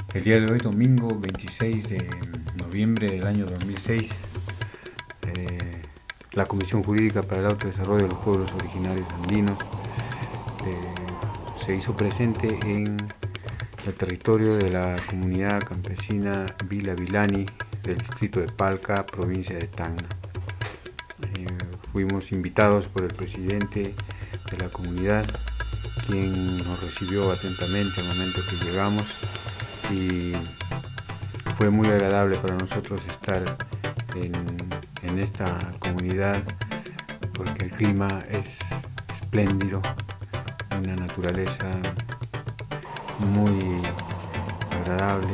El día de hoy, domingo 26 de noviembre del año 2006, la Comisión Jurídica para el Autodesarrollo de los Pueblos Originarios Andinos se hizo presente en el territorio de la comunidad campesina Vila Vilani del distrito de Palca, provincia de Tacna. Fuimos invitados por el presidente de la comunidad, quien nos recibió atentamente al momento que llegamos, y fue muy agradable para nosotros estar en esta comunidad porque el clima es espléndido, una naturaleza muy agradable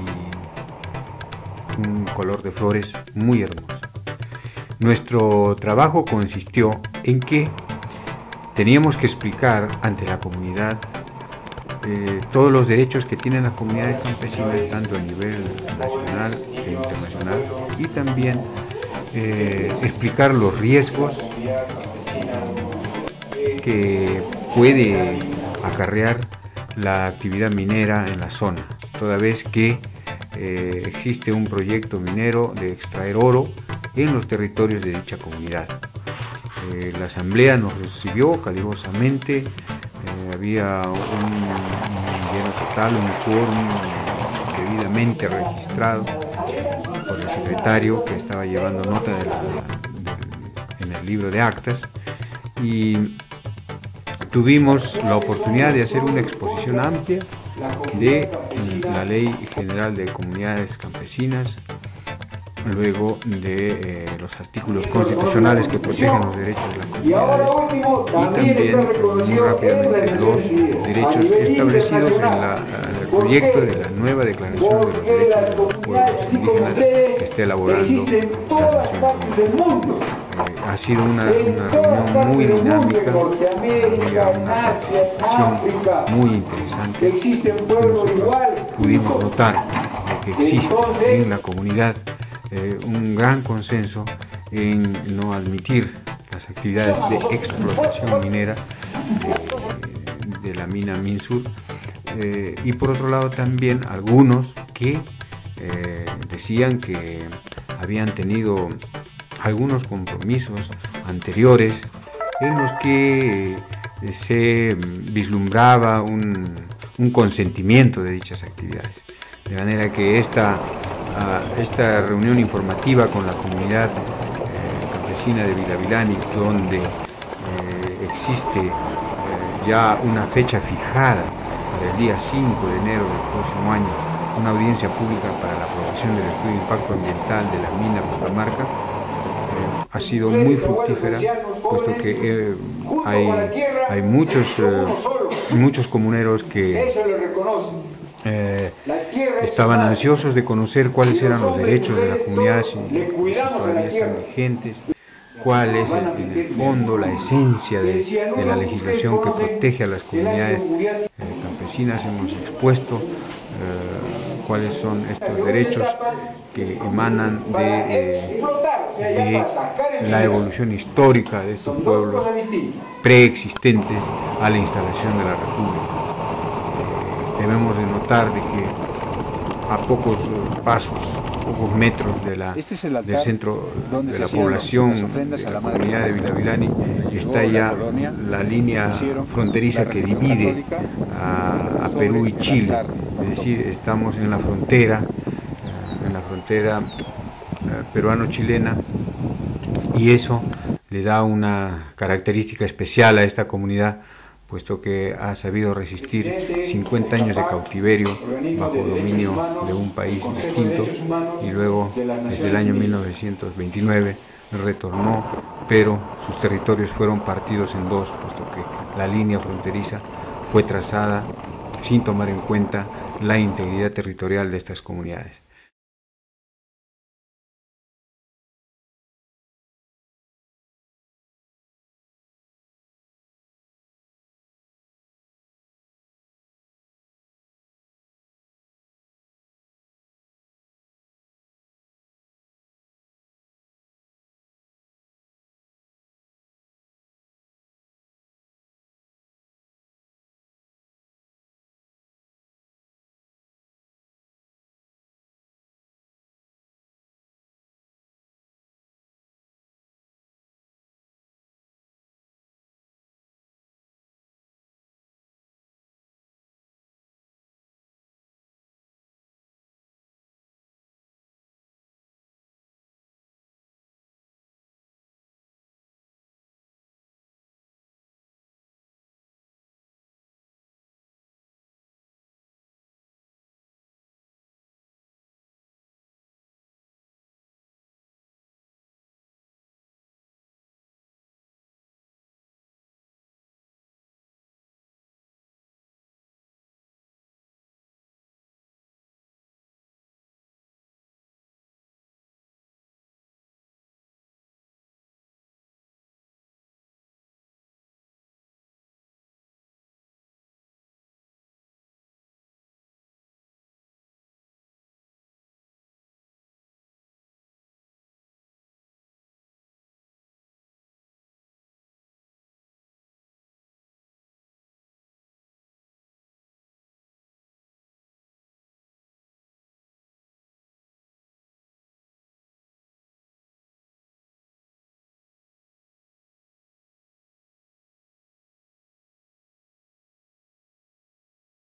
y un color de flores muy hermoso. Nuestro trabajo consistió en que teníamos que explicar ante la comunidad todos los derechos que tienen las comunidades campesinas, tanto a nivel nacional e internacional, y también explicar los riesgos que puede acarrear la actividad minera en la zona, toda vez que existe un proyecto minero de extraer oro en los territorios de dicha comunidad. La asamblea nos recibió calurosamente. Había un lleno total, un quórum debidamente registrado por el secretario, que estaba llevando nota en el libro de actas, y tuvimos la oportunidad de hacer una exposición amplia de la Ley General de Comunidades Campesinas, luego de los artículos constitucionales que protegen los derechos de las comunidades, y también muy rápidamente los derechos establecidos en el proyecto de la nueva Declaración de los Derechos de los Pueblos Indígenas que está elaborando la Nación Unida. Ha sido una reunión muy dinámica, había una participación muy interesante, y nosotros pudimos notar que existe en la comunidad un gran consenso en no admitir las actividades de explotación minera de la mina Minsur, y por otro lado también algunos que decían que habían tenido algunos compromisos anteriores en los que se vislumbraba un consentimiento de dichas actividades, de manera que esta reunión informativa con la comunidad campesina de Vila Vilani, donde existe ya una fecha fijada para el día 5 de enero del próximo año, una audiencia pública para la aprobación del estudio de impacto ambiental de la mina Purramarca, ha sido muy fructífera, puesto que hay muchos comuneros que estaban ansiosos de conocer cuáles eran los derechos de la comunidad, si todavía están vigentes, cuál es en el fondo la esencia de la legislación que protege a las comunidades campesinas. Hemos expuesto cuáles son estos derechos que emanan de la evolución histórica de estos pueblos preexistentes a la instalación de la República. Debemos de notar de que a pocos pasos, pocos metros del centro de la población de la comunidad de Vila Vilani está ya la línea fronteriza que divide a Perú y Chile, es decir, estamos en la frontera peruano-chilena, y eso le da una característica especial a esta comunidad, puesto que ha sabido resistir 50 años de cautiverio bajo dominio de un país distinto, y luego desde el año 1929 retornó, pero sus territorios fueron partidos en dos, puesto que la línea fronteriza fue trazada sin tomar en cuenta la integridad territorial de estas comunidades.